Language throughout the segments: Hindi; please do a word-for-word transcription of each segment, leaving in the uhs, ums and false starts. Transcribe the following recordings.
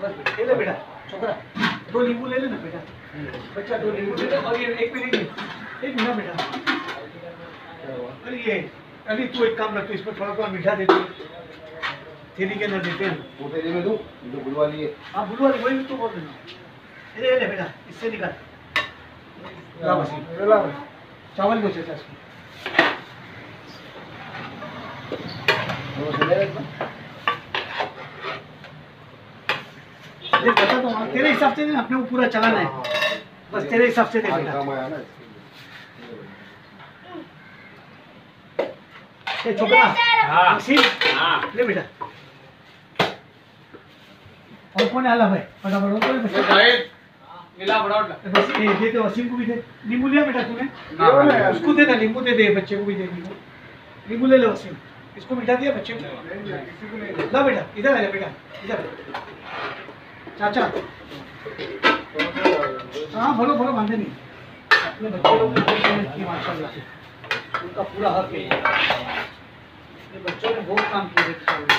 बस ले ले बेटा छोकरा, दो नींबू ले लेना बेटा, बच्चा दो नींबू ले ले। और ये एक मिनट एक मिनट बेटा, अरे ये अभी तू एक काम रख, तो इसमें थोड़ा थोड़ा मीठा दे दे, थैली के अंदर देते हैं वो थैली में दूं, जो ब्लू वाली है। हाँ ब्लू वाली वही तो बोल रहा हूँ। ले ले बेटा, इससे निकाल ला वसीम, ला चावल दो चाचा इसको। ये बता तो हाँ, तेरे हिसाब से अपने को पूरा चलाना है, बस तेरे हिसाब से दे बेटा। ये छोकरा हाँ वसीम हाँ ले बेटा। और कौन आला भाई फटाफट और बच्चा जाहिद मिला फटाफट। बस ये दे दे, वसीम को भी दे। नींबू लिया बेटा तूने? उसको दे ना, नींबू दे दे, बच्चे को भी दे नींबू। नींबू ले ले वसीम, इसको मिठा दिया बच्चे को। ला बेटा इधर आ जा बेटा, इधर चाचा। हाँ बोलो बोलो, बांधे नहीं अपने बच्चे लोग की माशाल्लाह, उनका पूरा हक है। ये बच्चों ने बहुत काम किया है,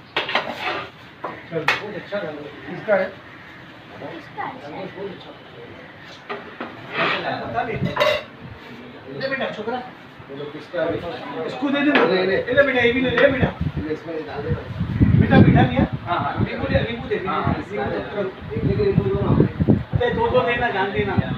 चल बहुत अच्छा लगा। इसका है बहुत अच्छा बता ले ले बेटा छोकरा, किसका है? इसको दे दे ले ले ले बेटा, ये भी ले ले बेटा। इसमें डाल दे बेटा मीठा लिया? हाँ हाँ नींबू दे, नींबू दे, हाँ, नींबू दे। एक लेके नींबू दो ना। अरे दो दो देना, जान देना।